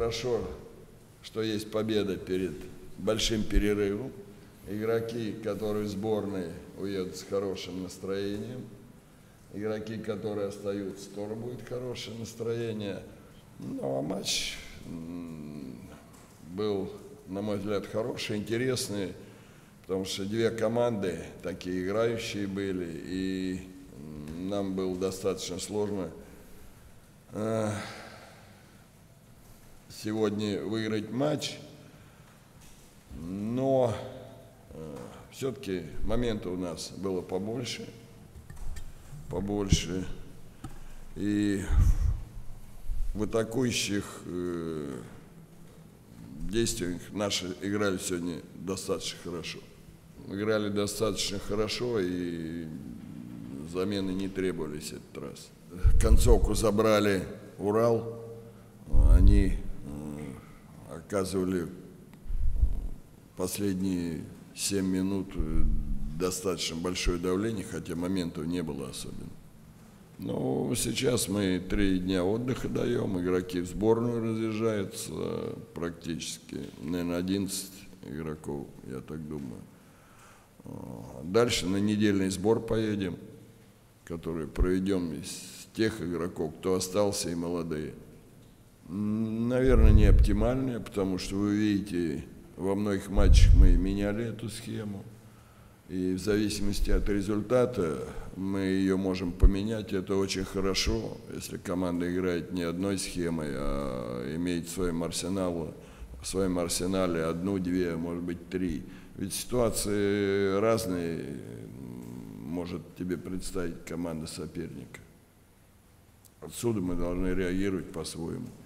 хорошо, что есть победа перед большим перерывом. Игроки, которые в сборной, уедут с хорошим настроением. Игроки, которые остаются, тоже будет хорошее настроение. Ну, а матч был, на мой взгляд, хороший, интересный, потому что две команды такие играющие были, и нам было достаточно сложно сегодня выиграть матч, но все-таки моментов у нас было побольше, и в атакующих действиях наши играли сегодня достаточно хорошо. Играли достаточно хорошо, и замены не требовались этот раз. Концовку забрали Урал, они оказывали последние 7 минут достаточно большое давление, хотя моментов не было особенно. Но сейчас мы 3 дня отдыха даем, игроки в сборную разъезжаются практически, наверное, 11 игроков, я так думаю. Дальше на недельный сбор поедем, который проведем из тех игроков, кто остался, и молодые. Наверное, не оптимальные, потому что вы видите, во многих матчах мы меняли эту схему. И в зависимости от результата мы ее можем поменять. Это очень хорошо, если команда играет не одной схемой, а имеет в своем арсенале 1, 2, может быть 3. Ведь ситуации разные может тебе представить команда соперника. Отсюда мы должны реагировать по-своему.